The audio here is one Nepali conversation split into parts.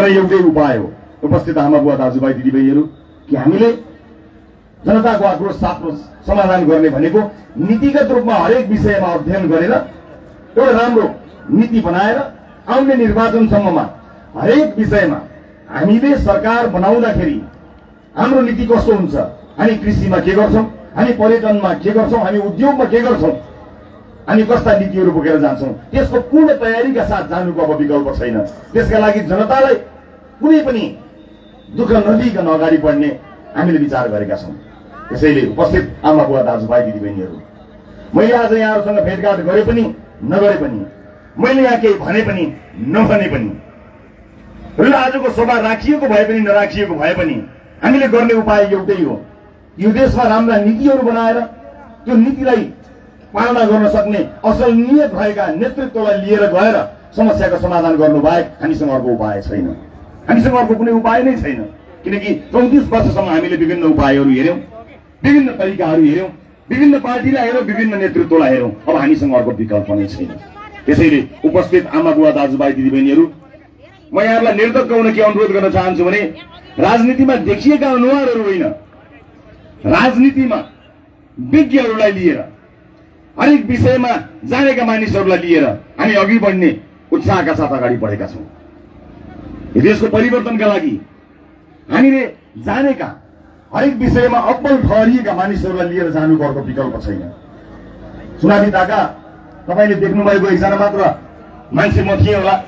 गर्ने एउटै उपाय हो। उपस्थित आमा बुवा दाजुभाइ दिदीबहिनीहरू कि हामीले जनताको आक्रोश साप्रो समाधान गर्ने भनेको नीतिगत रूपमा हरेक विषयमा अध्ययन गरेर एउटा राम्रो नीति बनाएर आउने निर्वाचनसम्ममा हरेक विषयमा हामीले सरकार बनाउँदाखेरि हाम्रो नीति कस्तो हुन्छ, हामी कृषिमा के गर्छौं, हामी पर्यटनमा के गर्छौं, हामी उद्योगमा के गर्छौं, हामी कस्ता नीतिहरू बोकेर जान्छौं, त्यसको पूर्ण तयारीका साथ जानुको अब विकल्प छैन। त्यसका लागि जनतालाई कुनै पनि दुःख नदिइकन अगाडि बढ्ने हामीले विचार गरेका छौं। त्यसैले उपस्थित आमा बुवा दाजुभाइ दिदीबहिनीहरू, मैले आज यहाँहरूसँग भेटघाट गरे पनि नगरे पनि, मैले यहाँ केही भने पनि नभने पनि, र आजको सभा राखिएको भए पनि नराखिएको भए पनि हामीले गर्ने उपाय एउटै हो। यो देशमा राम्रा नीतिहरू बनाएर त्यो नीतिलाई पालना गर्न सक्ने असल नियत भएका नेतृत्वलाई लिएर गएर समस्याको समाधान गर्नु बाहेक हामीसँग अर्को उपाय छैन। हामीसँग अर्को कुनै उपाय नै छैन। किनकि 34 वर्षसम्म हामीले विभिन्न उपायहरू हेर्यौं, विभिन्न तरिकाहरू हेर्यौं, विभिन्न पार्टीलाई हेर्यौं, विभिन्न नेतृत्वलाई हेर्यौं। अब हामीसँग अर्को विकल्प नै छैन। त्यसैले उपस्थित आमा बुवा दाजुभाइ दिदीबहिनीहरू, म यहाँहरूलाई निर्धक्क हुन के अनुरोध गर्न चाहन्छु भने राजनीतिमा देखिएका अनुहारहरू होइन, राजनीतिमा विज्ञहरूलाई लिएर हरेक विषयमा जानेका मानिसहरूलाई लिएर हामी अघि बढ्ने उत्साहका साथ अगाडि बढेका छौं। देशको परिवर्तनका लागि हामीले जानेका हरेक विषयमा अब्बल ठहरिएका मानिसहरूलाई लिएर जानुको अर्को विकल्प छैन। चुनावी ताका तपाईले देख्नुभएको एकजना मात्र मान्छे म थिएँ होला,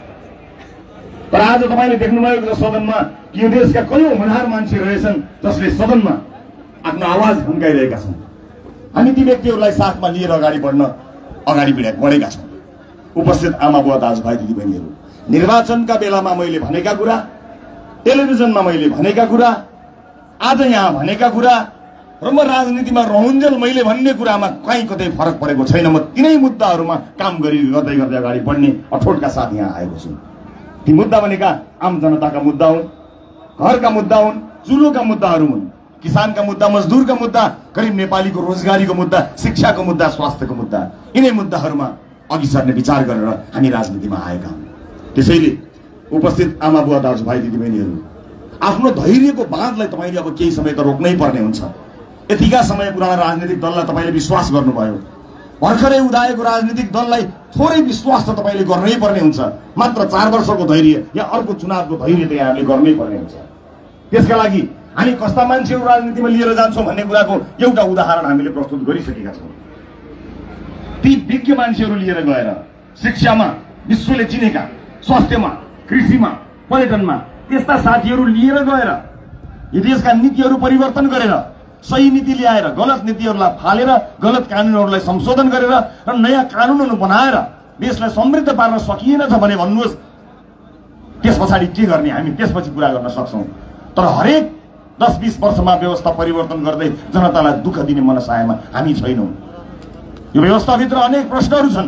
तर आज तपाईले देख्नुभएको छ सदनमा कि यो देशका कयौं होनहार मान्छे रहेछन् जसले सदनमा आफ्नो आवाज भुन्काइरहेका छन्। हामी ती व्यक्तिहरूलाई साथमा लिएर अगाडि बढेका छौं। उपस्थित आमा बुवा दाजुभाइ दिदीबहिनीहरू, निर्वाचनका बेलामा मैले भनेका कुरा, टेलिभिजनमा मैले भनेका कुरा, आज यहाँ भनेका कुरा र म राजनीतिमा रहन्जेल मैले भन्ने कुरामा कहीँ कतै फरक परेको छैन। म तिनै मुद्दाहरूमा काम गर्दै अगाडि बढ्ने अठोटका साथ यहाँ आएको छु। ती मुद्दा भनेका आम जनताका मुद्दा हुन्, घरका मुद्दा हुन्, चुलोका मुद्दाहरू हुन्, किसानका मुद्दा, मजदुरका मुद्दा, गरीब नेपालीको रोजगारीको मुद्दा, शिक्षाको मुद्दा, स्वास्थ्यको मुद्दा, यिनै मुद्दाहरूमा अघि सर्ने विचार गरेर हामी राजनीतिमा आएका हौं। त्यसैले उपस्थित आमा बुवा दाजुभाइ दिदीबहिनीहरू, आफ्नो धैर्यको बाँधलाई तपाईले अब केही समय त रोक्नै पर्ने हुन्छ। यतिका समय पुराना राजनीतिक दललाई तपाईले विश्वास गर्नुभयो, भर्खरै उदाएको राजनीतिक दललाई थोरै विश्वास त तपाईले गर्नै पर्ने हुन्छ। मात्र 4 वर्षको धैर्य या अर्को चुनावको धैर्य त यहाँले गर्नै पर्ने हुन्छ। त्यसका लागि हामी कस्ता मान्छेहरू राजनीतिमा लिएर जान्छौं भन्ने कुराको एउटा उदाहरण हामीले प्रस्तुत गरिसकेका छौं। ती विज्ञ मान्छेहरू लिएर गएर शिक्षामा विश्वले चिनेका, स्वास्थ्यमा, कृषिमा, पर्यटनमा त्यस्ता साथीहरू लिएर गएर यो देशका नीतिहरू परिवर्तन गरेर, सही नीति ल्याएर गलत नीतिहरूलाई फालेर, गलत कानुनहरूलाई संशोधन गरेर र नयाँ कानुनहरू बनाएर देशलाई समृद्ध पार्न सकिएन भने भन्नुहोस्, त्यसपछि के गर्ने हामी त्यसपछि कुरा गर्न सक्छौं। तर हरेक 10-20 वर्षमा व्यवस्था परिवर्तन गर्दै जनतालाई दुःख दिने मनसायमा हामी छैनौं। यो व्यवस्थाभित्र अनेक प्रश्नहरू छन्,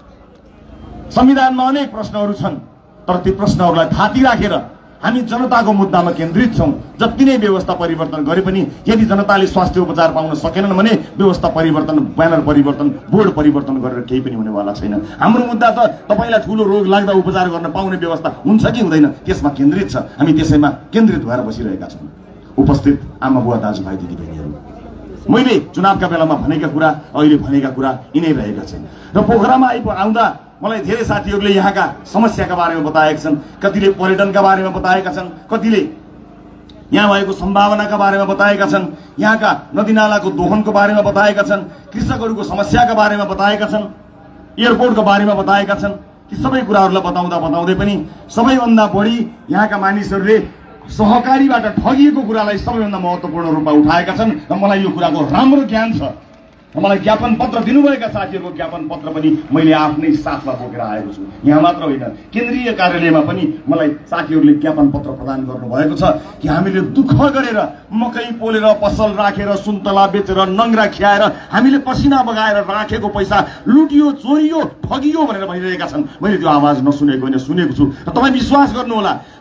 संविधानमा अनेक प्रश्नहरू छन्, तर ती प्रश्नहरूलाई थाती राखेर हामी जनताको मुद्दामा केन्द्रित छौं। जति नै व्यवस्था परिवर्तन गरे पनि यदि जनताले स्वास्थ्य उपचार पाउन सकेनन् भने व्यवस्था परिवर्तन, ब्यानर परिवर्तन, बोर्ड परिवर्तन गरेर केही पनि हुनेवाला छैन। हाम्रो मुद्दा त तपाईलाई ठूलो रोग लाग्दा उपचार गर्न पाउने व्यवस्था हुन्छ कि हुँदैन त्यसमा केन्द्रित छ। हामी त्यसैमा केन्द्रित भएर बसिरहेका छौं। उपस्थित आमा बुवा दाजुभाइ दिदीबहिनीहरू, मैले चुनावका बेलामा भनेका कुरा, अहिले भनेका कुरा यिनै रहेका छन्। र पोखरामा आउँदा मलाई धेरै साथीहरूले यहाँका समस्याका बारेमा बताएका छन्, कतिले पर्यटनका बारेमा बताएका छन्, कतिले यहाँ भएको सम्भावनाका बारेमा बताएका छन्, यहाँका नदीनालाको दोहनको बारेमा बताएका छन्, कृषकहरूको समस्याका बारेमा बताएका छन्, एयरपोर्टको बारेमा बताएका छन्। ती सबै कुराहरूलाई बताउँदै पनि सबैभन्दा बढी यहाँका मानिसहरूले सहकारीबाट ठगिएको कुरालाई सबैभन्दा महत्त्वपूर्ण रूपमा उठाएका छन् र मलाई यो कुराको राम्रो ज्ञान छ। मलाई ज्ञापन पत्र दिनुभएका साथीहरूको ज्ञापन पत्र पनि मैले आफ्नै साथमा बोकेर आएको छु। यहाँ मात्र होइन, केन्द्रीय कार्यालयमा पनि मलाई साथीहरूले ज्ञापन पत्र प्रदान गर्नुभएको छ कि हामीले दुःख गरेर मकै पोलेर, पसल राखेर, सुन्तला बेचेर, नङ्ग्रा खियाएर, हामीले पसिना बगाएर राखेको पैसा लुटियो, चोरियो, ठगियो भनेर भनिरहेका छन्। मैले त्यो आवाज नसुनेको होइन, सुनेको छु। र तपाईँ विश्वास गर्नुहोला,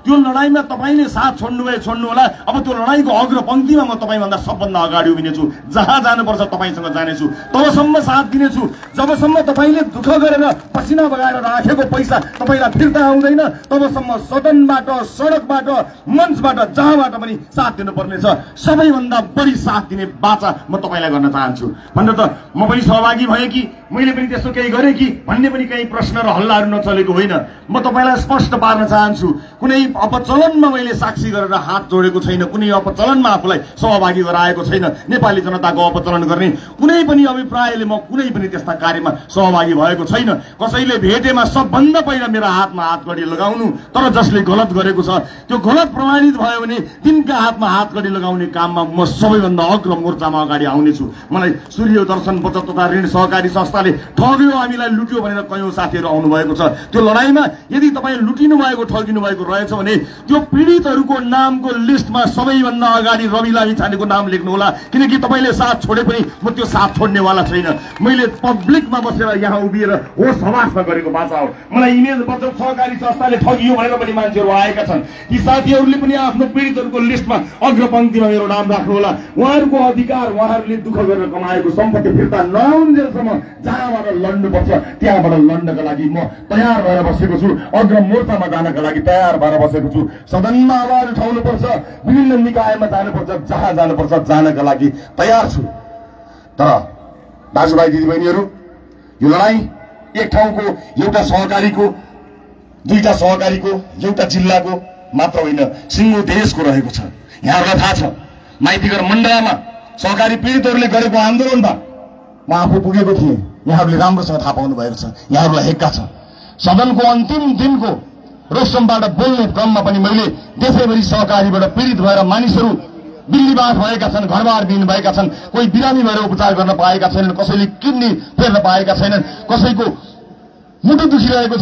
त्यो लडाईँमा तपाईले साथ छोड्नु होला। अब त्यो लडाईँको अग्रपंक्तिमा म तपाईभन्दा सबभन्दा अगाडि उभिनेछु। जहाँ जानुपर्छ तपाईसँग जानेछु, तबसम्म साथ दिनेछु जबसम्म तपाईले दुःख गरेर पसिना बगाएर राखेको पैसा तपाईलाई फिर्ता आउँदैन। तबसम्म सदनबाट, सडकबाट, मञ्चबाट, जहाँबाट पनि साथ दिनुपर्नेछ। सबैभन्दा बढी साथ दिने बाचा म तपाईलाई गर्न चाहन्छु। भनेर त म पनि सहभागी भएँ कि मैले पनि त्यस्तो केही गरेँ कि भन्ने पनि केही प्रश्न र हल्लाहरू नचलेको होइन। म तपाईलाई स्पष्ट पार्न चाहन्छु, कुनै अपचलनमा मैले साक्षी गरेर हात जोडेको छैन, कुनै अपचलनमा आफूलाई सहभागी गराएको छैन। नेपाली जनताको अपचलन गर्ने कुनै पनि अभिप्रायले म कुनै पनि त्यस्ता कार्यमा सहभागी भएको छैन। कसैले भेटेमा सबभन्दा पहिला मेरो हातमा हातकडी लगाउनु, तर जसले गलत गरेको छ त्यो गलत प्रमाणित भयो भने तिनका हातमा हातकडी लगाउने काममा म सबैभन्दा अग्र मोर्चामा अगाडि आउनेछु। मलाई सूर्य दर्शन बचत तथा ऋण सहकारी संस्थाले ठग्यो, हामीलाई लुट्यो भनेर कयौं साथीहरू आउनु भएको छ। त्यो लडाईँमा यदि तपाईँ लुटिनु भएको, ठगिनु भएको रहेछ भने त्यो पीडितहरूको नामको लिस्टमा सबैभन्दा अगाडि रवि लामिछानेको नाम लेख्नु होला, किनकि तपाईँले साथ छोडे पनि म त्यो साथ छोड्नेवाला छैन। मैले पब्लिकमा बसेर यहाँ उभिएर होस हवासमा गरेको बाचा हो। मलाई इमेज बचत सहकारी संस्थाले ठगियो भनेर पनि मान्छेहरू आएका छन्। ती साथीहरूले पनि आफ्नो पीडितहरूको लिस्टमा अग्रपंक्तिमा मेरो नाम राख्नु होला। उहाँहरूको अधिकार, उहाँहरूले दुःख गरेर कमाएको सम्पत्ति फिर्ता नहुन्जेलसम्म जहाँबाट लड्नुपर्छ त्यहाँबाट लड्नका लागि म तयार भएर बसेको छु। अग्र मोर्चामा जानका लागि तयार भएर बसेको छु। सदनमा आवाज उठाउनुपर्छ, विभिन्न निकायमा जानुपर्छ, जहाँ जानुपर्छ जानका लागि तयार छु। तर दाजुभाइ दिदीबहिनीहरू, यो लडाईँ एक ठाउँको एउटा सहकारीको, दुईटा सहकारीको, एउटा जिल्लाको मात्र होइन, सिङ्गो देशको रहेको छ। यहाँहरूलाई थाहा छ, माइतीघर मण्डलामा सहकारी पीडितहरूले गरेको आन्दोलनमा म आफू पुगेको थिएँ। यहाँहरूले राम्रोसँग थाहा पाउनु भएको छ, यहाँहरूलाई हेक्का छ। सदनको अन्तिम दिनको रोस्टमबाट बोल्ने क्रममा पनि मैले देशैभरि सहकारीबाट पीडित भएर मानिसहरू बिल्लीबास भएका छन्, घरबार बिन भएका छन्, कोही बिरामी भएर उपचार गर्न पाएका छैनन्, कसैले किडनी फेर्न पाएका छैनन्, कसैको मुटु दुखिरहेको छ,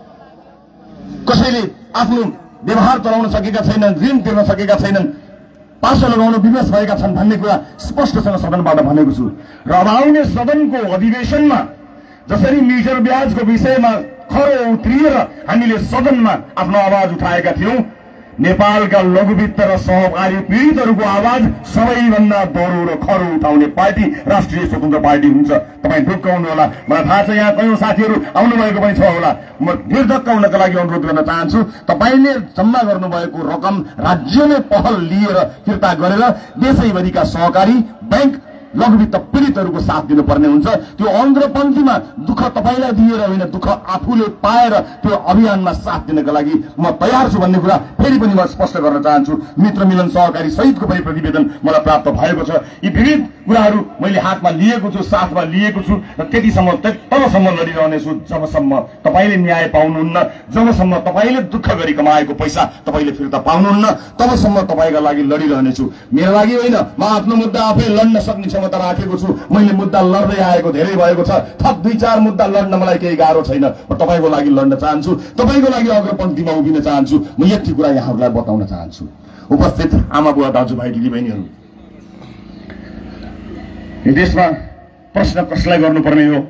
कसैले आफ्नो व्यवहार चलाउन सकेका छैनन्, ऋण तिर्न सकेका छैनन्, पासो लगाउन विवश भएका छन् भन्ने कुरा स्पष्टसँग सदनबाट भनेको छु। र अब आउने सदनको अधिवेशनमा जसरी मिटर ब्याजको विषयमा खरो उत्रिएर हामीले सदनमा आफ्नो आवाज उठाएका थियौं, नेपालका लघुवित्त र सहकारी पीडितहरूको आवाज सबैभन्दा दोहोरो र खरो उठाउने पार्टी राष्ट्रिय स्वतन्त्र पार्टी हुन्छ। तपाईँ ढुक्क हुनु होला। मलाई थाहा छ यहाँ कयौं साथीहरू आउनुभएको पनि छ होला। म निर्धक्क हुनका लागि अनुरोध गर्न चाहन्छु, तपाईँले जम्मा गर्नुभएको रकम राज्यले पहल लिएर फिर्ता गरेर देशैभरिका सहकारी, बैंक, लघुवित्त पीडितहरूको साथ दिनुपर्ने हुन्छ। त्यो अग्रपंक्तिमा दुःख तपाईँलाई दिएर होइन, दुःख आफूले पाएर त्यो अभियानमा साथ दिनका लागि म तयार छु भन्ने कुरा फेरि पनि म स्पष्ट गर्न चाहन्छु। मित्र मिलन सहकारी सहितको पनि प्रतिवेदन मलाई प्राप्त भएको छ। यी विविध कुराहरू मैले हातमा लिएको छु, साथमा लिएको छु र त्यतिसम्म तबसम्म लडिरहनेछु जबसम्म तपाईँले न्याय पाउनुहुन्न, जबसम्म तपाईँले दुःख गरी कमाएको पैसा तपाईँले फिर्ता पाउनुहुन्न, तबसम्म तपाईँका लागि लडिरहनेछु। मेरो लागि होइन, म आफ्नो मुद्दा आफै लड्न सक्ने क्षमता राखेको छु। मैले मुद्दा लड्दै आएको धेरै भएको छ। थप 2-4 मुद्दा लड्न मलाई केही गाह्रो छैन। म तपाईँको लागि लड्न चाहन्छु, तपाईँको लागि अग्रपंक्तिमा उभिन चाहन्छु। म यति कुरा यहाँहरूलाई बताउन चाहन्छु। उपस्थित आमा बुवा दाजुभाइ दिदीबहिनीहरू, यो देशमा प्रश्न कसलाई गर्नुपर्ने हो,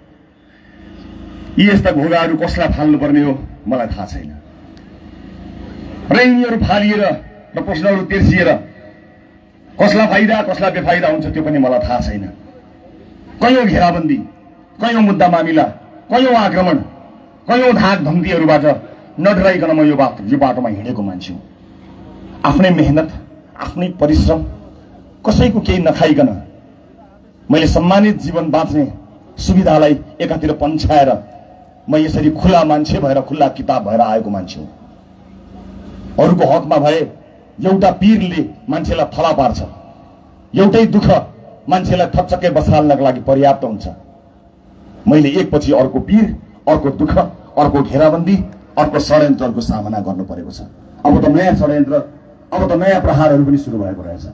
यी यस्ता भोगाहरू कसलाई फाल्नुपर्ने हो मलाई थाहा छैन। र यिनीहरू फालिएर र प्रश्नहरू तेर्सिएर कसलाई फाइदा कसलाई बेफाइदा हुन्छ त्यो पनि मलाई थाहा छैन। कयौं घेराबन्दी, कयौं मुद्दा मामिला, कयौं आक्रमण, कयौं धाक धम्कीहरूबाट नडराइकन म यो बाटोमा हिँडेको मान्छे हुँ। आफ्नै मेहनत, आफ्नै परिश्रम, कसैको केही नखाइकन मैले सम्मानित जीवन बाँच्ने सुविधालाई एकातिर पन्छाएर म यसरी खुला मान्छे भएर, खुला किताब भएर आएको मान्छे हुँ। अरूको हकमा भए एउटा पीरले मान्छेलाई थला पार्छ, एउटै दुःख मान्छेलाई थपचक्कै बसाल्नका लागि पर्याप्त हुन्छ। मैले एकपछि अर्को पीर, अर्को दुःख, अर्को घेराबन्दी, अर्को षड्यन्त्रहरूको सामना गर्नु परेको छ। अब त नयाँ षड्यन्त्र, अब त नयाँ प्रहारहरू पनि सुरु भएको रहेछ।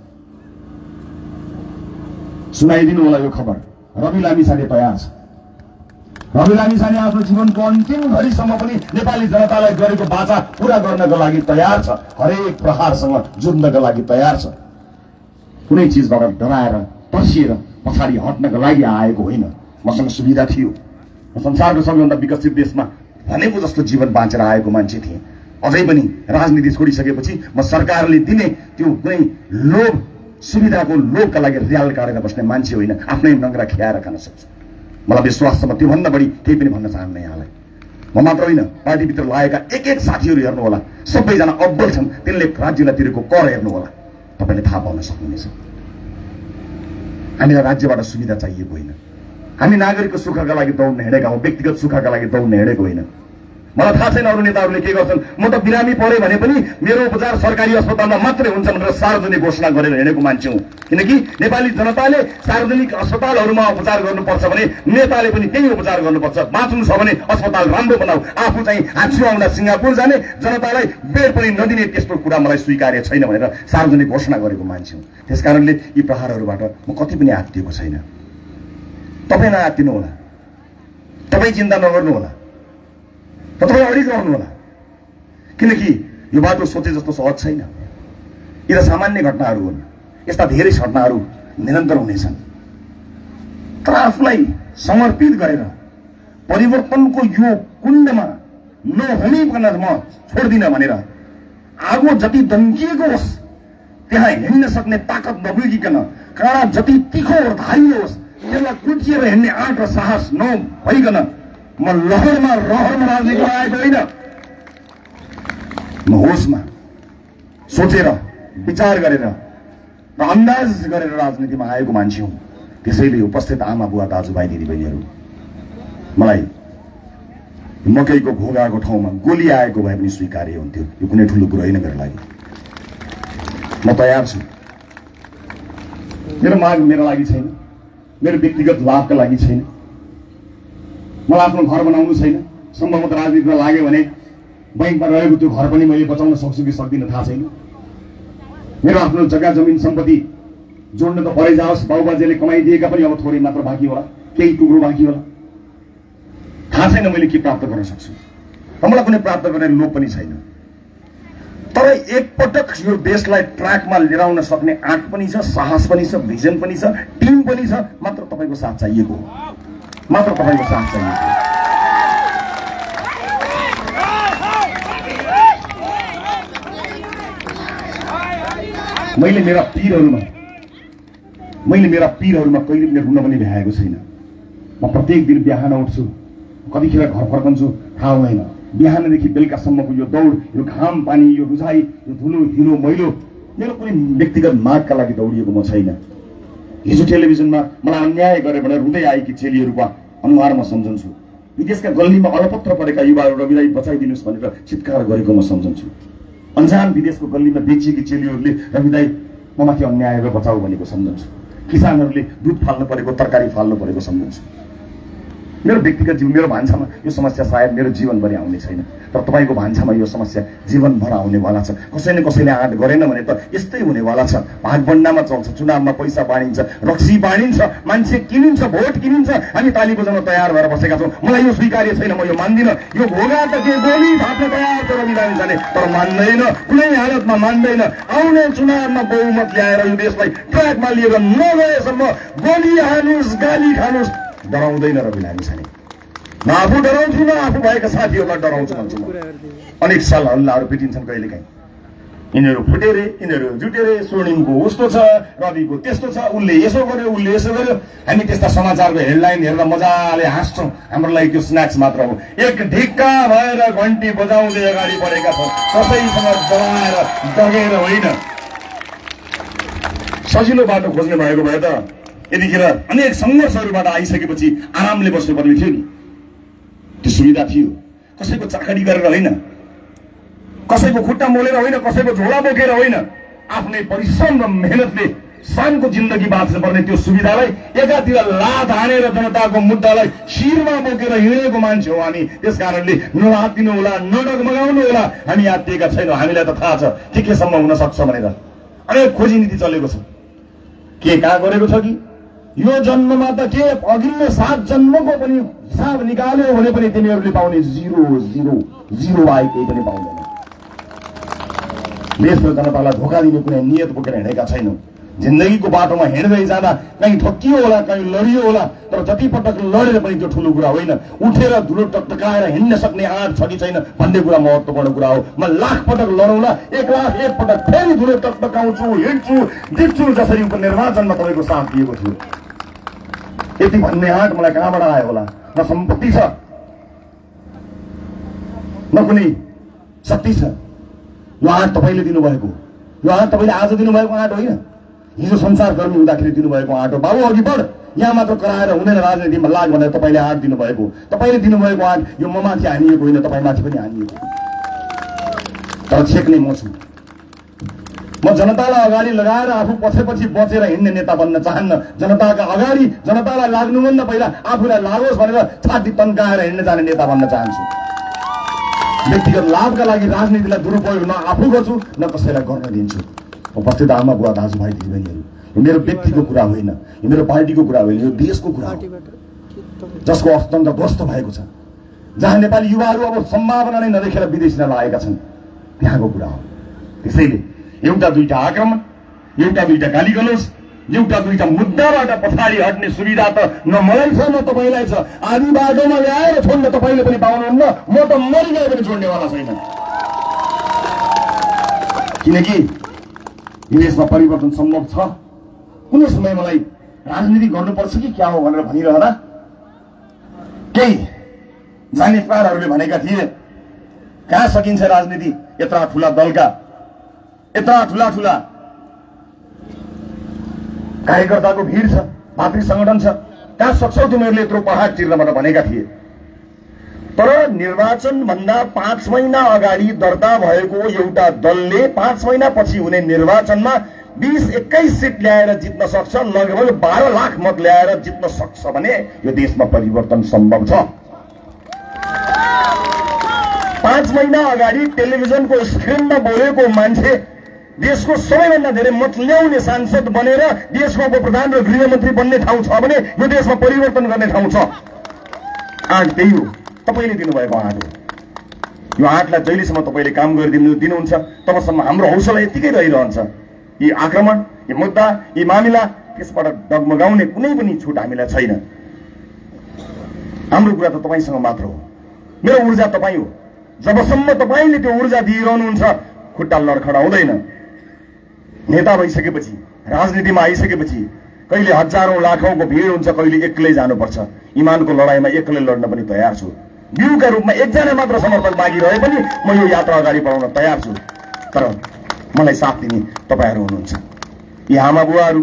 सुनाइदिनु होला यो खबर, रवि लामिछाने तयार छ। रवि लामिछाने आफ्नो जीवनको अन्तिम घडीसम्म पनि नेपाली जनतालाई गरेको बाचा पूरा गर्नका लागि तयार छ। हरेक प्रहारसँग जुझ्नका लागि तयार छ। कुनै चिजबाट डराएर तर्सिएर पछाडि हट्नका लागि आएको होइन। मसँग सुविधा थियो, म संसारको सबैभन्दा विकसित देशमा भनेको जस्तो जीवन बाँचेर आएको मान्छे थिएँ। अझै पनि राजनीति छोडिसकेपछि म सरकारले दिने त्यो कुनै लोभ सुविधाको लोभका लागि रियाल काटेर बस्ने मान्छे होइन, आफ्नै नङ्ग्रा खियाएर खान सक्छु। मलाई विश्वास छ म त्योभन्दा बढी केही पनि भन्न चाहन्न यहाँलाई। म मात्र होइन, पार्टीभित्र लागेका एक एक साथीहरू हेर्नु होला, सबैजना अब्बल छन्, तिनले राज्यलाई तिरेको कर हेर्नु होला, तपाईँले थाहा पाउन सक्नुहुनेछ। हामीलाई राज्यबाट सुविधा चाहिएको होइन, हामी नागरिकको सुखका लागि दौड्न हिँडेका हौँ, व्यक्तिगत सुखका लागि दौड्न हिँडेको होइन। मलाई थाहा छैन अरू नेताहरूले के गर्छन्। म त बिरामी परे भने पनि मेरो उपचार सरकारी अस्पतालमा मात्रै हुन्छ भनेर सार्वजनिक घोषणा गरेर हिँडेको मान्छे हुँ। किनकि नेपाली जनताले सार्वजनिक अस्पतालहरूमा उपचार गर्नुपर्छ भने नेताले पनि त्यही उपचार गर्नुपर्छ। बाँच्नु छ भने अस्पताल राम्रो बनाऊ, आफू चाहिँ हाँस्यो आउँदा सिङ्गापुर जाने, जनतालाई बेड पनि नदिने त्यस्तो कुरा मलाई स्वीकार्य छैन भनेर सार्वजनिक घोषणा गरेको मान्छे हुँ। त्यसकारणले यी प्रहारहरूबाट म कति पनि आत्तिएको छैन। तपाईँ नआत्तिनु होला, तपाईँ चिन्ता नगर्नु होला, तपाईँ अडिग रहनु होला, किनकि यो बाटो सोचे जस्तो सहज छैन। यी त सामान्य घटनाहरू हुन्, यस्ता धेरै घटनाहरू निरन्तर हुनेछन्। तर आफूलाई समर्पित गरेर परिवर्तनको यो कुण्डमा नहुनेपन म छोड्दिनँ भनेर आगो जति दम्किएको होस् त्यहाँ हिँड्न सक्ने ताकत नपुगिकन, काँडा जति तिखो र धारिलो होस् त्यसलाई कुल्चिएर हिँड्ने आँट र साहस नभइकन म रहरमा राजनीतिमा आएको होइन। म होसमा सोचेर विचार गरेर र अन्दाज गरेर राजनीतिमा आएको मान्छे हुँ। त्यसैले उपस्थित आमा बुवा दाजुभाइ दिदीबहिनीहरू, मलाई मकैको भोगाको ठाउँमा गोली आएको भए पनि स्वीकार्य हुन्थ्यो। यो कुनै ठुलो कुरो होइन मेरो लागि। म तयार छु। मेरो माग मेरो लागि छैन, मेरो व्यक्तिगत लाभका लागि छैन। मलाई आफ्नो घर बनाउनु छैन। सम्भवतः राजनीतिमा लाग्यो भने बैंकमा रहेको त्यो घर पनि मैले बचाउन सक्छु कि सक्दिनँ थाहा छैन। मेरो आफ्नो जग्गा जमिन सम्पत्ति जोड्न त परै जाओस्, बाबुबाजेले कमाइदिएका पनि अब थोरै मात्र बाँकी होला, केही टुक्रो बाँकी होला। थाहा छैन मैले के प्राप्त गर्न सक्छु, र मलाई कुनै प्राप्त गर्ने लोभ पनि छैन। तर एकपटक यो देशलाई ट्र्याकमा लिएर सक्ने आँट पनि छ, साहस पनि छ, भिजन पनि छ, टिम पनि छ। मात्र तपाईँको साथ चाहिएको हो, मात्र तपाईँको साथ चाहिएको। मैले मेरा पीरहरूमा कहिले पनि रुन पनि भ्याएको छैन। म प्रत्येक दिन बिहान उठ्छु, कतिखेर घर फर्कन्छु थाहा हुँदैन। बिहानदेखि बेलुकासम्मको यो दौड, यो घाम पानी, यो रुझाइ, यो धुलो हिलो मैलो मेरो कुनै व्यक्तिगत मागका लागि दौडिएको म छैन। हिजो टेलिभिजनमा मलाई अन्याय गरे भनेर रुँदै आएकी चेलीहरूको अनुहार म सम्झन्छु। विदेशका गल्लीमा अलपत्र परेका युवाहरू रविलाई बचाइदिनुहोस् भनेर चित्कार गरेको म सम्झन्छु। अन्जान विदेशको गल्लीमा बेचिएकी चेलीहरूले रविलाई ममाथि अन्याय बचाऊ भनेको सम्झन्छु। किसानहरूले दुध फाल्नु परेको, तरकारी फाल्नु परेको सम्झन्छु। मेरो व्यक्तिगत जीवन, मेरो भान्सामा यो समस्या सायद मेरो जीवनभरि आउने छैन, तर तपाईँको भान्सामा यो समस्या जीवनभर आउनेवाला छ। कसैले कसैले आँट गरेन भने त यस्तै हुनेवाला छ। भागभण्डामा चल्छ, चुनावमा पैसा बाँडिन्छ, रक्सी बाँडिन्छ, मान्छे किनिन्छ, भोट किनिन्छ। हामी ताली बजाउन तयार भएर बसेका छौँ। मलाई यो स्वीकार्य छैन, म यो मान्दिनँ। यो भोगा त के गोली थाप्न तयार छ रविदान जाने, तर मान्दैन, कुनै हालतमा मान्दैन। आउने चुनावमा बहुमत ल्याएर यो देशलाई ट्र्याकमा लिएर नगएसम्म गोली हानुस्, गाली खानुस्, डराउँदैन रवि लामी छाने। न आफू डराउँछु, न आफू भएका साथीहरूलाई डराउँछु भन्छु म। अनेक साल हल्लाहरू पिटिन्छन् कहिलेकाहीँ। यिनीहरू फुटेरे, यिनीहरू जुटेरे, स्वर्णिमको उस्तो छ, रविको त्यस्तो छ, उसले यसो गर्यो, उसले यसो गर्यो। हामी त्यस्ता समाचारको हेडलाइन हेरेर मजाले हाँस्छौँ। हाम्रो लागि त्यो स्न्याक्स मात्र हो। एक ढिक्का भएर घन्टी बजाउँदै अगाडि बढेका छौँ, कसैसँग डराएर डगेर होइन। सजिलो बाटो खोज्ने भएको भए त यतिखेर अनेक सङ्घर्षहरूबाट आइसकेपछि आरामले बस्नुपर्ने थियो नि। त्यो सुविधा थियो। कसैको चाकरी गरेर होइन, कसैको खुट्टा मोलेर होइन, कसैको झोला बोकेर होइन, आफ्नै परिश्रम र मेहनतले शानको जिन्दगी बाँच्नु पर्ने त्यो सुविधालाई एकातिर लात हानेर जनताको मुद्दालाई शिरमा बोकेर हिँडेको मान्छे हो हामी। त्यस कारणले नहातिनु होला, नडगमगाउनु होला। हामी आत्तिएका छैनौँ। हामीलाई त थाहा छ के केसम्म हुन सक्छ भनेर। अनेक खोजी नीति चलेको छ। के कहाँ गरेको छ कि यो जन्ममा त के अघिल्लो 7 जन्मको पनि हिसाब निकाल्यो भने पनि तिनीहरूले पाउने 0 आए, केही पनि पाउँदैन। देश र जनतालाई धोका दिने कुनै नियत बोकेर हिँडेका छैनौँ। जिन्दगीको बाटोमा हिँड्दै जाँदा कहीँ ठोकियो होला, कहीँ लडियो होला, तर जति पटक लडेर पनि त्यो ठुलो कुरा होइन। उठेर धुलो टकटकाएर हिँड्न सक्ने आँट छ कि छैन भन्ने कुरा महत्त्वपूर्ण कुरा हो। म लाख पटक लडौँला, 1,01 पटक फेरि धुलो टकटकाउँछु, हिँड्छु, जित्छु, जसरी उपनिर्वाचनमा तपाईँको साथ दिएको थियो। यति भन्ने आँट मलाई कहाँबाट आयो होला? न सम्पत्ति छ, न कुनै शक्ति छ। यो आँट तपाईँले दिनुभएको, यो आँट तपाईँले आज दिनुभएको आँट होइन, हिजो संसारकर्मी हुँदाखेरि दिनुभएको आँट हो। बाबु अघि बढ, यहाँ मात्र कराएर हुँदैन, राजनीतिमा लाग भनेर तपाईँले आँट दिनुभएको। तपाईँले दिनुभएको आँट यो म माथि हानिएको होइन, तपाईँ माथि पनि हानिएको। तर छेक्ने म छु। म जनतालाई अगाडि लगाएर आफू पछि बचेर हिँड्ने नेता बन्न चाहन्न। जनताका अगाडि जनतालाई लाग्नुभन्दा पहिला आफूलाई लागोस् भनेर छाती तन्काएर हिँड्न जाने नेता बन्न चाहन्छु। व्यक्तिगत लाभका लागि राजनीतिलाई दुरुपयोग न आफू गर्छु न कसैलाई गर्न दिन्छु। उपस्थित आमा बुवा दाजुभाइ दिदीबहिनीहरू, यो मेरो व्यक्तिको कुरा होइन, यो मेरो पार्टीको कुरा होइन, यो देशको कुरा हो जसको अर्थतन्त्र ध्वस्त भएको छ, जहाँ नेपाली युवाहरू अब सम्भावना नै नदेखेर विदेशमा लागेका छन्, त्यहाँको कुरा हो। त्यसैले एउटा दुईटा आक्रमण, एउटा दुईटा गाली गलोच, एउटा दुईटा मुद्दाबाट पछाडि हट्ने सुविधा त न मलाई छ न तपाईँलाई छ। आधी बाटोमा ल्याएर छोड्न तपाईँले पनि पाउनुहुन्न, म त मरिगए पनि छोड्नेवाला छैन। किनकि यो देशमा परिवर्तन सम्भव छ। कुनै समय मलाई राजनीति गर्नुपर्छ कि क्या हो भनेर भनिरहँदा केही जानेकारहरूले भनेका थिए, कहाँ सकिन्छ राजनीति, यत्रा ठुला दलका, यत्रा ठुला ठुला कार्यकर्ताको भिड छ, भातृ संगठन छ, कहाँ सक्छौ तिमीहरूले यत्रो पहाड चिर्न भनेर भनेका थिए। तर निर्वाचन भन्दा 5 महिना अगाडि दर्ता भएको एउटा दलले 5 महिनापछि हुने निर्वाचनमा 20-21 सिट ल्याएर जित्न सक्छ, लगभग 12 लाख मत ल्याएर जित्न सक्छ भने यो देशमा परिवर्तन सम्भव छ। 5 महिना अगाडि टेलिभिजनको स्क्रिनमा बोलेको मान्छे देशको सबैभन्दा धेरै मत ल्याउने सांसद बनेर देशको उपप्रधान र गृहमन्त्री बन्ने ठाउँ छ भने यो देशमा परिवर्तन गर्ने ठाउँ छ। आँट त्यही हो, तपाईँले दिनुभएको आँट हो। यो आँटलाई जहिलेसम्म तपाईँले काम गरिदिनुहुन्छ तबसम्म हाम्रो हौसला यतिकै रहिरहन्छ। यी आक्रमण, यी मुद्दा, यी मामिला, त्यसबाट डगमगाउने कुनै पनि छुट हामीलाई छैन। हाम्रो कुरा त तपाईँसँग मात्र हो, मेरो ऊर्जा तपाईँ हो। जबसम्म तपाईँले त्यो ऊर्जा दिइरहनुहुन्छ खुट्टा लडखडाउँदैन। नेता भइसकेपछि, राजनीतिमा आइसकेपछि कहिले हजारौं लाखौंको भिड हुन्छ, कहिले एक्लै जानुपर्छ। इमानको लडाईँमा एक्लै लड्न पनि तयार छु। व्यूका रूपमा एकजना मात्र समर्थक बाँकी रहे पनि म यो यात्रा अगाडि बढाउन तयार छु। तर मलाई साथ दिने तपाईहरू हुनुहुन्छ। यी आमा बुवाहरू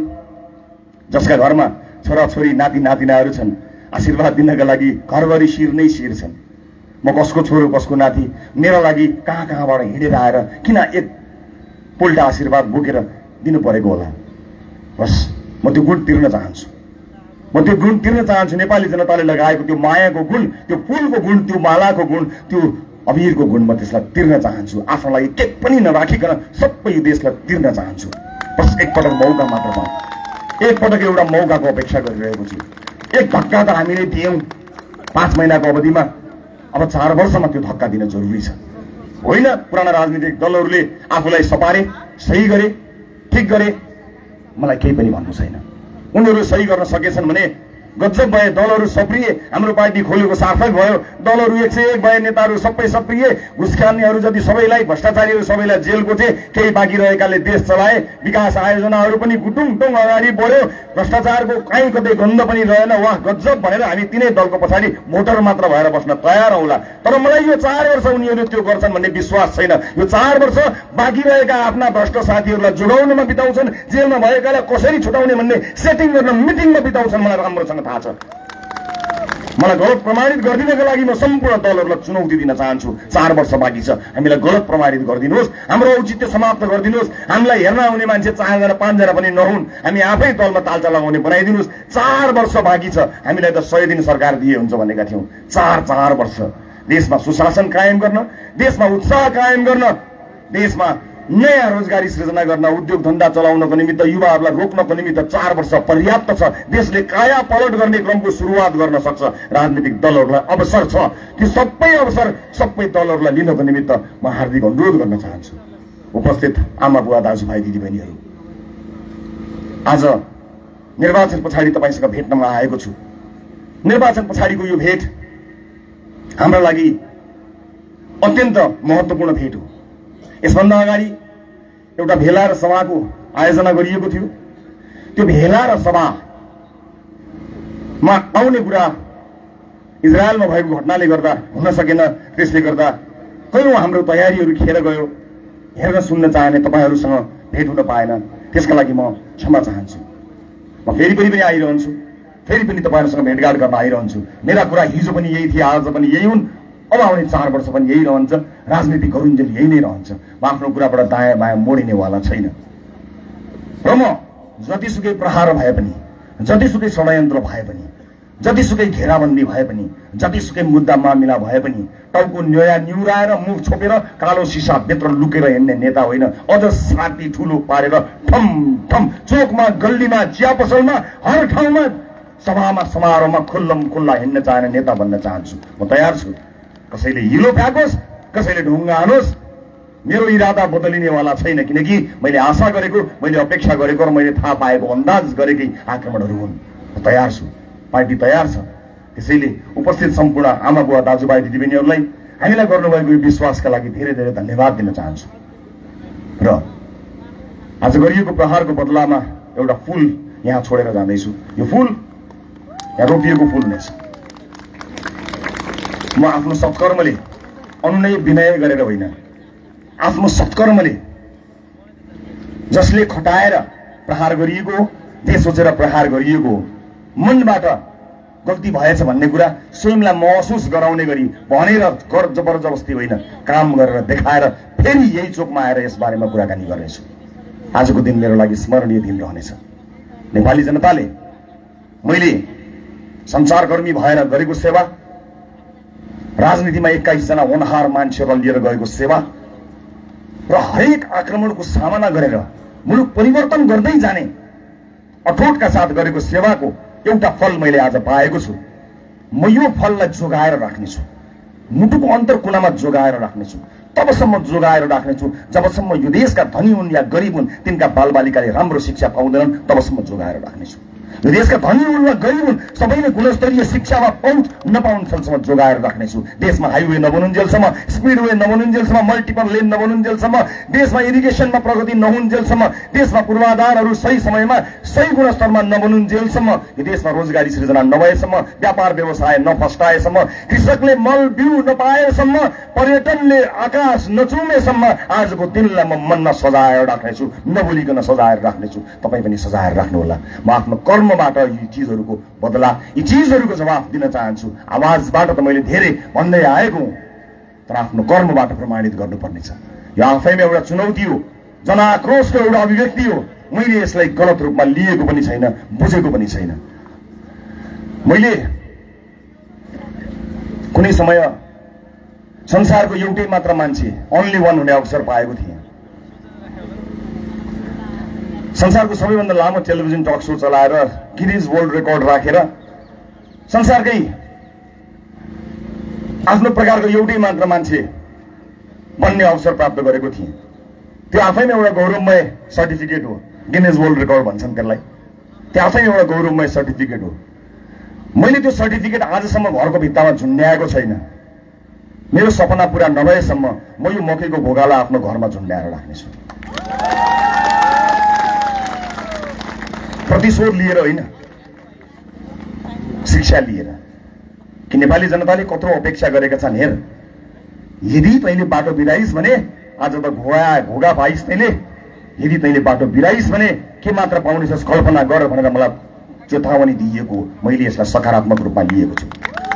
जसका घरमा छोराछोरी नाति नातिनाहरू छन्, आशीर्वाद दिनका लागि घरभरि शिर नै शिर छन्। म कसको छोरो कसको नाति, मेरो लागि कहाँ कहाँबाट हिँडेर आएर किन एक पोल्टा आशीर्वाद बोकेर दिनु परेको होला। बस म त्यो गुण तिर्न चाहन्छु। म त्यो गुण तिर्न चाहन्छु। नेपाली जनताले लगाएको त्यो मायाको गुण, त्यो फूलको गुण, त्यो मालाको गुण, त्यो अबीरको गुण म त्यसलाई तिर्न चाहन्छु। आफ्नो लागि केही पनि नराखिकन सबै यो देशलाई तिर्न चाहन्छु। बस एकपटक मौका मात्र पाऊँ, एकपटक एउटा मौकाको अपेक्षा गरिरहेको छु। एक धक्का त हामीले दियौँ 5 महिनाको अवधिमा, अब 4 वर्षमा त्यो धक्का दिन जरुरी छ। होइन पुराना राजनीतिक दलहरूले आफूलाई सपारे, सही गरे, ठिक गरे, मलाई केही पनि भन्नु छैन। उनीहरू सही गर्न सकेछन् भने गजब भए। दलहरू सप्रिय, हाम्रो पार्टी खोलेको सार्थक भयो। दलहरू 101 भए, नेताहरू सबै सक्रिय, घुस खानेहरू जति सबैलाई, भ्रष्टाचारीहरू सबैलाई जेल कोचे, केही बाँकी रहेकाले देश चलाए। विकास आयोजनाहरू पनि गुटुङटुङ अगाडि बढ्यो। भ्रष्टाचारको कहीँ कतै गन्ध पनि रहेन। वाह गजब भनेर हामी तिनै दलको पछाडि भोटर मात्र भएर बस्न तयार हौला। तर मलाई यो 4 वर्ष उनीहरू त्यो गर्छन् भन्ने विश्वास छैन। यो 4 वर्ष बाँकी रहेका आफ्ना भ्रष्ट साथीहरूलाई जोगाउनमा बिताउँछन्, जेलमा भएकालाई कसरी छुटाउने भन्ने सेटिङ गर्न मिटिङमा बिताउँछन्। मलाई राम्रोसँग थाहा छ। मलाई गलत प्रमाणित गरिदिनका लागि म सम्पूर्ण दलहरूलाई चुनौती दिन चाहन्छु। 4 वर्ष बाँकी छ, हामीलाई गलत प्रमाणित गरिदिनुहोस्, हाम्रो औचित्य समाप्त गरिदिनुहोस्। हामीलाई हेर्न आउने मान्छे 4 जना 5 जना पनि नहुन्, हामी आफै दलमा तालचा लगाउने बनाइदिनुहोस्। 4 वर्ष बाँकी छ। हामीलाई त 100 दिन सरकार दिए हुन्छ भनेका थियौँ। 4 वर्ष देशमा सुशासन कायम गर्न, देशमा उत्साह कायम गर्न, देशमा नयाँ रोजगारी सृजना गर्न, उद्योग धन्दा चलाउनको निमित्त, युवाहरूलाई रोक्नको निमित्त 4 वर्ष पर्याप्त छ। देशले काया पलट गर्ने क्रमको सुरुवात गर्न सक्छ। राजनीतिक दलहरूलाई अवसर छ। ती सबै अवसर सबै दलहरूलाई लिनको निमित्त म हार्दिक अनुरोध गर्न चाहन्छु। उपस्थित आमा बुवा दाजुभाइ दिदीबहिनीहरू, आज निर्वाचन पछाडि तपाईसँग भेट्न म आएको छु। निर्वाचन पछाडिको यो भेट हाम्रो लागि अत्यन्त महत्त्वपूर्ण भेट हो। यसभन्दा अगाडि एउटा भेला र सभाको आयोजना गरिएको थियो। त्यो भेला र सभामा आउने कुरा इजरायलमा भएको घटनाले गर्दा हुन सकेन। त्यसले गर्दा कयौं हाम्रो तयारीहरू खेर गयो। हेर्न सुन्न चाहने तपाईहरूसँग भेट हुन पाएन, त्यसका लागि म क्षमा चाहन्छु। म फेरि पनि आइरहन्छु, फेरि पनि तपाईहरूसँग भेटघाट गर्न आइरहन्छु। मेरा कुरा हिजो पनि यही थिए, आज पनि यही हुन्, अब आउने 4 वर्ष पनि यही रहन्छ। राजनीति गरुन्जेल यही नै रहन्छ। म आफ्नो कुराबाट दायाँ बायाँ मोडिनेवाला छैन। र म जतिसुकै प्रहार भए पनि, जतिसुकै षड्यन्त्र भए पनि, जतिसुकै घेराबन्दी भए पनि, जतिसुकै मुद्दा मामिला भए पनि टाउको न्युराएर मुख छोपेर कालो सिसा भित्र लुकेर हिँड्ने नेता होइन। अझ छाती ठुलो पारेर ठम ठम चोकमा, गल्लीमा, चिया पसलमा, हर ठाउँमा, सभामा, समारोहमा खुल्लम खुल्ला हिँड्न चाहने नेता बन्न चाहन्छु। म तयार छु। कसैले हिलो फ्याँकोस्, कसैले ढुङ्गा हानोस्, मेरो इरादा बदलिनेवाला छैन। किनकि मैले आशा गरेको, मैले अपेक्षा गरेको र मैले थाहा पाएको, अन्दाज गरेकै आक्रमणहरू हुन्। म तयार छु, पार्टी तयार छ। त्यसैले उपस्थित सम्पूर्ण आमा बुवा दाजुभाइ दिदीबहिनीहरूलाई हामीलाई गर्नुभएको विश्वासका लागि धेरै धेरै धन्यवाद दिन चाहन्छु। र आज गरिएको प्रहारको बदलामा एउटा फूल यहाँ छोडेर जाँदैछु। यो फूल यहाँ रोपिएको फूल हुनेछ। म आफ्नो सत्कर्मले, अनुनय विनय गरेर होइन, आफ्नो सत्कर्मले, जसले खटाएर प्रहार गरिएको, त्यही सोचेर प्रहार गरिएको, मनबाट गल्ती भएछ भन्ने कुरा स्वयंलाई महसुस गराउने गरी भनेर जबरजस्ती होइन, काम गरेर देखाएर फेरि यही चोकमा आएर यस बारेमा कुराकानी गर्नेछु। आजको दिन मेरो लागि स्मरणीय दिन रहनेछ। नेपाली जनताले मैले सञ्चारकर्मी भएर गरेको सेवा, राजनीतिमा 21 जना होनहार मान्छेहरूलाई लिएर गएको सेवा र हरेक आक्रमणको सामना गरेर मुलुक परिवर्तन गर्दै जाने अठोटका साथ गरेको सेवाको एउटा फल मैले आज पाएको छु। म यो फललाई जोगाएर राख्नेछु, मुटुको अन्तर कुनामा जोगाएर राख्नेछु। तबसम्म जोगाएर राख्नेछु जबसम्म यो देशका धनी हुन् या गरिब हुन्, तिनका बालबालिकाले राम्रो शिक्षा पाउँदैनन्, तबसम्म जोगाएर राख्नेछु। यो देशका धनी हुन् वा गरिब हुन्, सबैले गुणस्तरीय शिक्षामा पहुँच नपाउन्जेलसम्म जोगाएर राख्नेछु। देशमा हाइवे नबनुन्जेलसम्म, स्पिडवे नबनुन्जेलसम्म, मल्टिपल लेन नबनुन्जेलसम्म, देशमा इरिगेसनमा प्रगति नहुन्जेलसम्म, देशमा पूर्वाधारहरू सही समयमा सही गुणस्तरमा नबनुन्जेलसम्म, यो देशमा रोजगारी सृजना नभएसम्म, व्यापार व्यवसाय नफस्टाएसम्म, कृषकले मल बिउ नपाएसम्म, पर्यटनले आकाश नचुमेसम्म आजको दिनलाई म मनमा सजाएर राख्नेछु, नभुलिकन सजाएर राख्नेछु। तपाईँ पनि सजाएर राख्नुहोला। म आफ्नो कर्मबाट यी चिजहरूको बदला, यी चिजहरूको जवाफ दिन चाहन्छु। आवाजबाट त मैले धेरै भन्दै आएको हुँ, तर आफ्नो कर्मबाट प्रमाणित गर्नुपर्नेछ। यो आफैमा एउटा चुनौती हो, जनआक्रोशको एउटा अभिव्यक्ति हो। मैले यसलाई गलत रूपमा लिएको पनि छैन, बुझेको पनि छैन। मैले कुनै समय संसारको एउटै मात्र मान्छे, ओन्ली वान हुने अवसर पाएको थिएँ। संसारको सबैभन्दा लामो टेलिभिजन टक शो चलाएर गिनिज वर्ल्ड रेकर्ड राखेर संसारकै आफ्नो प्रकारको एउटै मात्र मान्छे बन्ने अवसर प्राप्त गरेको थिएँ। त्यो आफैमा एउटा गौरवमय सर्टिफिकेट हो। गिनिज वर्ल्ड रेकर्ड भन्छन् त्यसलाई। त्यो आफैमा एउटा गौरवमय सर्टिफिकेट हो। मैले त्यो सर्टिफिकेट आजसम्म घरको भित्तामा झुन्ड्याएको छैन। मेरो सपना पूरा नभएसम्म म यो मकैको भोगालाई आफ्नो घरमा झुन्ड्याएर राख्नेछु। प्रतिशोध लिएर होइन, शिक्षा लिएर। कि नेपाली जनताले कत्रो अपेक्षा गरेका छन्। हेर, यदि तैँले बाटो बिराइस् भने आज त घोगा पाइस् तैँले, यदि तैँले बाटो बिराइस् भने के मात्र पाउनेछस् कल्पना गर भनेर मलाई चेतावनी दिइएको। मैले यसलाई सकारात्मक रूपमा लिएको छु।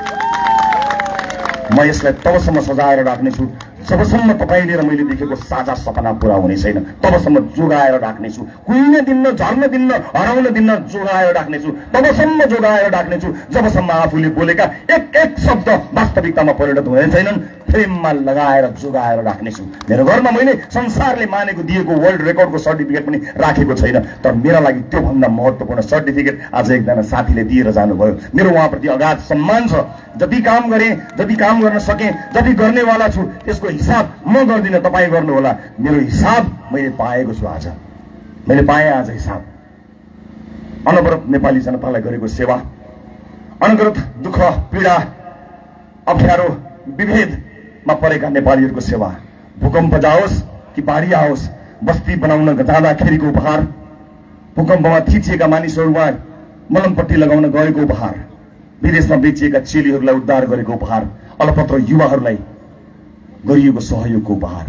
म यसलाई तबसम्म सजाएर राख्नेछु जबसम्म तपाईँले र मैले देखेको साझा सपना पूरा हुने छैन, तबसम्म जोगाएर राख्नेछु। कुहिन दिन्न, झर्न दिन्न, हराउन दिन्न, जोगाएर राख्नेछु। तबसम्म जोगाएर राख्नेछु जबसम्म आफूले बोलेका एक एक शब्द वास्तविकतामा परिणत हुने छैनन्। फ्रेममा लगाएर जोगाएर राख्नेछु। मेरो घरमा मैले संसारले मानेको दिएको वर्ल्ड रेकर्डको सर्टिफिकेट पनि राखेको छैन, तर मेरा लागि त्योभन्दा महत्त्वपूर्ण सर्टिफिकेट आज एकजना साथीले दिएर जानुभयो। मेरो उहाँप्रति अगाध सम्मान छ। जति काम गरेँ, जति काम गर्न सकेँ, जति गर्नेवाला छु, त्यसको हिसाब म गर्दिनँ, तपाईँ गर्नुहोला। मेरो हिसाब मैले पाएको छु। आज मैले पाएँ आज हिसाब। अनवरत नेपाली जनतालाई गरेको सेवा, अनवरत दुःख पीडा अप्ठ्यारो विभेदमा परेका नेपालीहरूको सेवा, भूकम्प जाओस् कि बाढी आओस्, बस्ती बनाउन जाँदाखेरिको उपहार, भूकम्पमा थिचिएका मानिसहरूमा मलमपट्टी लगाउन गएको उपहार, विदेशमा बेचिएका चेलीहरूलाई उद्धार गरेको उपहार, अलपत्र युवाहरूलाई गरिएको सहयोगको उपहार,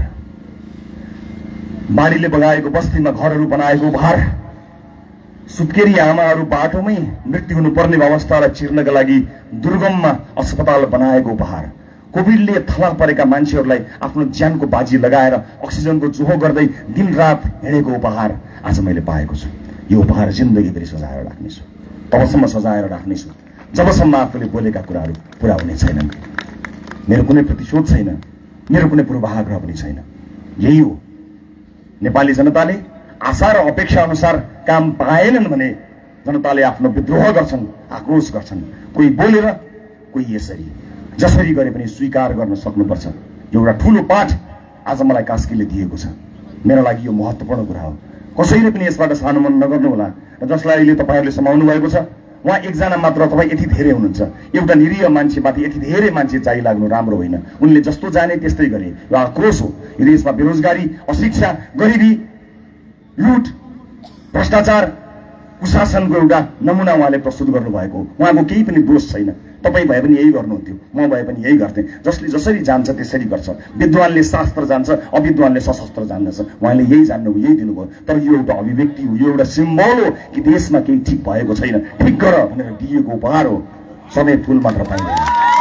बाढीले बगाएको बस्तीमा घरहरू बनाएको उपहार, सुत्केरी आमाहरू बाटोमै मृत्यु हुनुपर्ने अवस्थालाई चिर्नका लागि दुर्गममा अस्पताल बनाएको उपहार, कोभिडले थला परेका मान्छेहरूलाई आफ्नो ज्यानको बाजी लगाएर अक्सिजनको चुहो गर्दै दिनरात हिँडेको उपहार आज मैले पाएको छु। यो उपहार जिन्दगीभरि सजाएर राख्नेछु, तबसम्म सजाएर राख्नेछु जबसम्म आफूले बोलेका कुराहरू पुरा हुने छैनन्। मेरो कुनै प्रतिशोध छैन, मेरो कुनै पूर्वाग्रह पनि छैन। यही हो, नेपाली जनताले आशा र अपेक्षा अनुसार काम पाएनन् भने जनताले आफ्नो विद्रोह गर्छन्, आक्रोश गर्छन्। कोही बोलेर, कोही यसरी, जसरी गरे पनि स्वीकार गर्न सक्नुपर्छ। एउटा ठूलो पाठ आज मलाई कास्कीले दिएको छ। मेरो लागि यो महत्त्वपूर्ण कुरा हो। कसैले पनि यसबाट सानो मन नगर्नु होला। र जसलाई अहिले तपाईहरुले समाउनु भएको छ, उहाँ एकजना मात्र, तपाई यति धेरै हुनुहुन्छ। एउटा निरीह मान्छेमाथि यति धेरै मान्छे चाहिँ लाग्नु राम्रो होइन। उनले जस्तो जाने त्यस्तै गरे। यो आक्रोश हो। यो देशमा बेरोजगारी, अशिक्षा, गरिबी, लुट, भ्रष्टाचार, कुशासनको एउटा नमुना उहाँले प्रस्तुत गर्नुभएको। उहाँको केही पनि दोष छैन। तपाई भए पनि यही गर्नुहुन्थ्यो, म भए पनि यही गर्थे। जसले जसरी जान्छ त्यसरी गर्छ। विद्वानले शास्त्र जान्छ, अविद्वानले सशस्त्र जान्दछ। उहाँले यही जान्नुभयो, यही दिनुभयो। तर यो एउटा अभिव्यक्ति हो, यो एउटा सिम्बल हो कि देशमा केही ठिक भएको छैन। ठिक गर भनेर दिएको उपहार हो। सधैँ फूल मात्र पाइँदैन।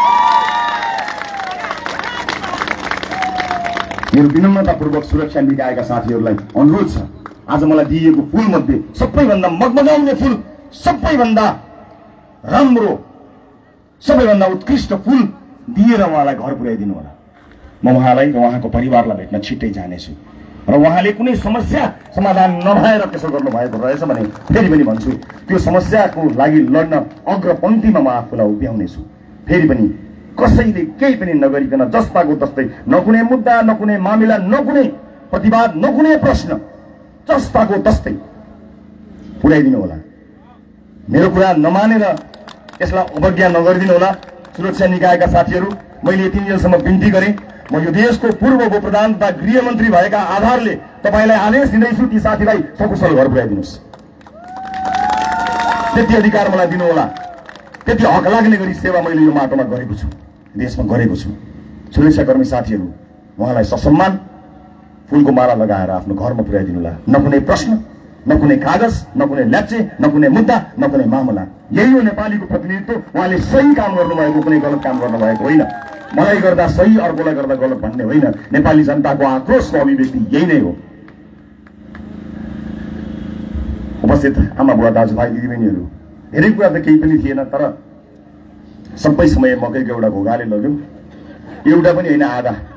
मेरो विनम्रतापूर्वक सुरक्षा निकायका साथीहरूलाई अनुरोध छ, आज मलाई दिइएको फूल मध्ये सबैभन्दा मगमगाउने फूल, सबैभन्दा राम्रो, सबैभन्दा उत्कृष्ट फूल दिएर उहाँलाई घर पुर्याइदिनु होला। म उहाँलाई र उहाँको परिवारलाई भेट्न छिट्टै जानेछु। र उहाँले कुनै समस्या समाधान नभएर त्यसो गर्नुभएको रहेछ भने फेरि पनि भन्छु, त्यो समस्याको लागि लड्न अग्रपङ्क्तिमा म आफूलाई उभ्याउनेछु। फेरि पनि कसैले केही पनि नगरिकन जस्ताको तस्तै, न कुनै मुद्दा, न कुनै मामिला, न कुनै प्रतिवाद, न कुनै प्रश्न, जस्ताको तस्तै पुर्याइदिनु होला। मेरो कुरा नमानेर यसलाई अवज्ञा नगरिदिनु होला। सुरक्षा निकायका साथीहरू, मैले यति बेलसम्म बिन्ती गरेँ। म यो देशको पूर्व उप प्रधान तथा गृहमन्त्री भएका आधारले तपाईलाई आदेश दिँदैछु, ती साथीलाई सकुशल घर पुर्याइदिनुहोस्। त्यति अधिकार मलाई दिनु होला। त्यति हक लाग्ने गरी सेवा मैले यो माटोमा गरेको छु, देशमा गरेको छु। सुरक्षाकर्मी साथीहरू, उहाँलाई ससम्मान फूलको माला लगाएर आफ्नो घरमा पुर्याइदिनु होला। न कुनै प्रश्न, न कुनै कागज, न कुनै ल्याप्चे, न कुनै मुद्दा, न कुनै मामला। यही हो नेपालीको प्रतिनिधित्व। उहाँले सही काम गर्नुभएको, कुनै गलत काम गर्नुभएको होइन। मलाई गर्दा सही, अर्कोलाई गर्दा गलत भन्ने होइन। नेपाली जनताको आक्रोशको अभिव्यक्ति यही नै हो। उपस्थित आमा बुवा दाजुभाइ दिदीबहिनीहरू, धेरै कुरा त केही पनि थिएन, तर सबै समय मकैको एउटा घोगाले लग्यो। एउटा पनि होइन,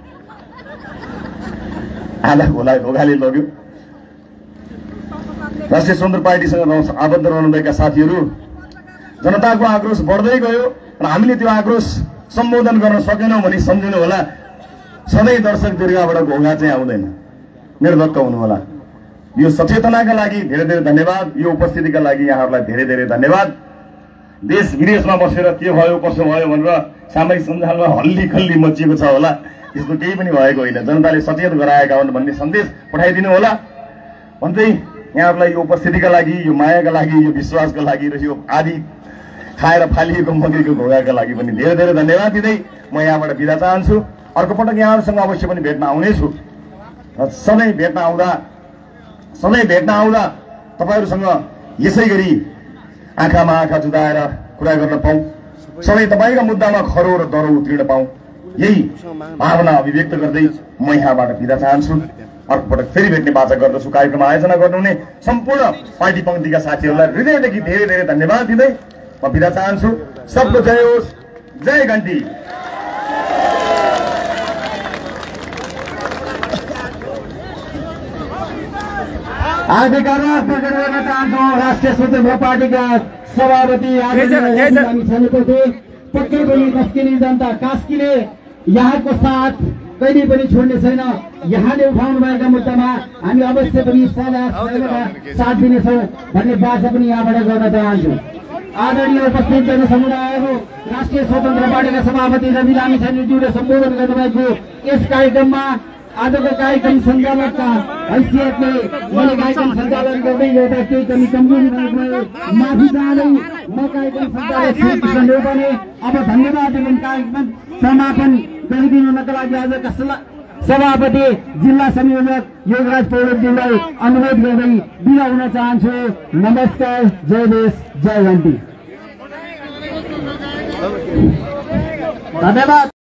आधा घोगाले लग्यो। राष्ट्रिय स्वतन्त्र पार्टीसँग आबद्ध रहनुभएका साथीहरू, जनताको आक्रोश बढ्दै गयो र हामीले त्यो आक्रोश सम्बोधन गर्न सकेनौँ भने सम्झिनु होला, सधैँ दर्शक दीर्घाबाट घोगा चाहिँ आउँदैन। निर्धक्क हुनु होला। यो सचेतनाका लागि धेरै धेरै धन्यवाद। यो उपस्थितिका लागि यहाँहरूलाई धेरै धेरै धन्यवाद। देश विदेशमा बसेर के भयो कसो भयो भनेर सामाजिक सञ्जालमा हल्ली खल्ली मचिएको छ होला, त्यस्तो केही पनि भएको होइन। जनताले सचेत गराएका हुन् भन्ने सन्देश पठाइदिनु होला भन्दै यहाँहरूलाई यो उपस्थितिका लागि, यो मायाका लागि, यो विश्वासका लागि र यो आदि खाएर फालिएको मकैको घोगाका लागि पनि धेरै धेरै धन्यवाद दिँदै म यहाँबाट बिदा चाहन्छु। अर्को पटक यहाँहरूसँग अवश्य पनि भेट्न आउनेछु। र सधैँ भेट्न आउँदा तपाईँहरूसँग यसै गरी आँखामा आँखा जुदाएर कुरा गर्न पाऊँ, सधैँ तपाईँका मुद्दामा खरो र दरो उत्रिन पाऊँ, यही भावना अभिव्यक्त गर्दै म यहाँबाट बिदा चाहन्छु। अर्को पटक फेरि भेट्ने बाचा गर्दछु। कार्यक्रम आयोजना गर्नुहुने सम्पूर्ण पार्टी पङ्क्तिका साथीहरूलाई हृदयदेखि धेरै धेरै धन्यवाद दिँदै म बिदा चाहन्छु। सबको जय होस्, जय घन्टी। राष्ट्रिय स्वतन्त्र पार्टीका सभापति पक्कै पनि कास्किने जनता, कास्कीले यहाँको साथ कहिले पनि छोड्ने छैन। यहाँले उठाउनु भएका मुद्दामा हामी अवश्य पनि साथ दिनेछौँ भन्ने बाचा पनि यहाँबाट गर्न चाहन्छु। आदरणीय उपस्थित जनसमुदायहरू, राष्ट्रिय स्वतन्त्र पार्टीका सभापति रवि लामिछानेज्यूले सम्बोधन गर्नुभएको यस कार्यक्रममा आजको कार्यक्रम सञ्चालकका हैसियतले मैले कार्यक्रम सञ्चालन गर्दै एउटा केही कमी कमजोरी भएको माफी चाहँदै म कार्यक्रम सञ्चालक श्री कृष्ण नेपालले अब धन्यवाद एवं कार्यक्रम समापन गरिदिनुका लागि आजका सभापति जिल्ला संयोजक योगराज पौडेलज्यूलाई अनुरोध गर्दै बिदा हुन चाहन्छु। नमस्कार, जय देश, जय घन्टी। धन्यवाद।